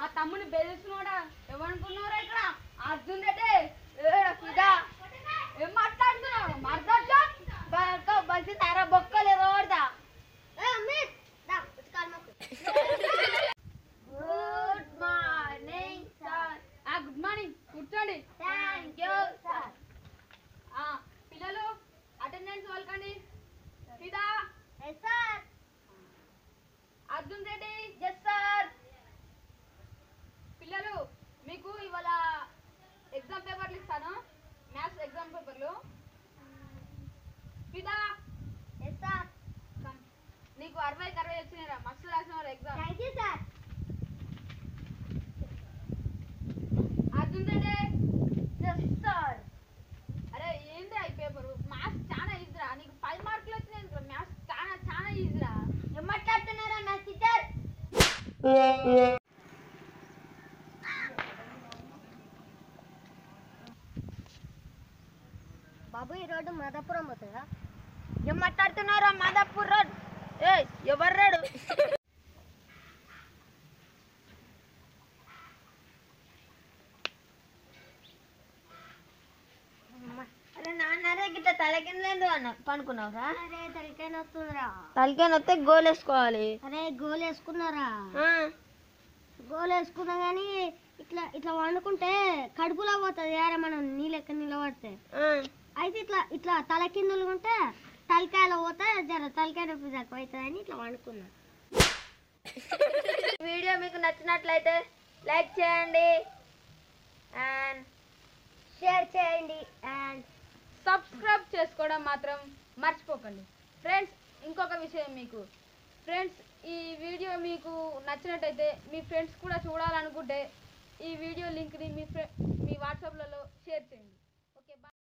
మా తమ్ముని బెదిరిస్తున్నాడా ఏమనుకున్నారా ఇక్కడ అర్జున్ రెడ్డి ఫిదా ఏం మాట్లాడుతున్నావు మర్దొచ్చు బసి తారా బొక్కలు ఎరవడదా good morning sir good morning కూర్చోండి థ్యాంక్ యూ సార్ పిల్లలు అటెండెన్స్ వాళ్ళకండి ఫిదా yes sir Arjun Reddy yes sir పిల్లలు మీకు ఇవాళ ఎగ్జామ్ పేపర్లు ఇస్తాను మ్యాథ్స్ ఎగ్జామ్ పేపర్లు ఫిదా ఎస్ సార్ నీకు 60కి 60 వచ్చినారా మస్తు రాసిన వాళ్ళు exam thank you sir Arjun Reddy yes sir అరే ఏంద్రా ఈ పేపర్ మ్యాథ్స్ చాలా ఈజీరా నీకు 5 మార్కులు వచ్చినాయి మ్యాథ్స్ చాలా చాలా ఈజీరా ఏం మాట్లాడుతున్నారా మ్యాథ్స్ టీచర్ బాబు ఈ రోడ్డు మాదాపురం పోతుందా ఏం మాట్లాడుతున్నారా మాదాపూర్ రోడ్ ఏ ఎవరు రాడు అరే నాన్నరే గిట్ట తలకిందలేదు అన్న పనుకున్నావురా అరే తలకాయ వస్తుందిరా తలకాయ వస్తే గోల్ వేసుకోవాలి అరే గోల్ వేసుకున్నారా గోల్ వేసుకున్నా కానీ ఇట్లా ఇట్లా వండుకుంటే కడుపులో పోతుంది యారా మనం నీళ్ళెక్క నిలబడితే అయితే ఇట్లా ఇట్లా తల కిందలు ఉంటే తలకాయలో పోతే జర తలకాయ నొప్పి తక్కువ అవుతుంది అని ఇట్లా వండుకున్నా వీడియో మీకు నచ్చినట్లయితే లైక్ చేయండి అండ్ షేర్ చేయండి అండ్ సబ్స్క్రైబ్ చేసుకోవడం మాత్రం మర్చిపోకండి ఫ్రెండ్స్. ఇంకొక విషయం మీకు ఫ్రెండ్స్, ఈ వీడియో మీకు నచ్చినట్టయితే మీ ఫ్రెండ్స్ కూడా చూడాలనుకుంటే ఈ వీడియో లింక్ని మీ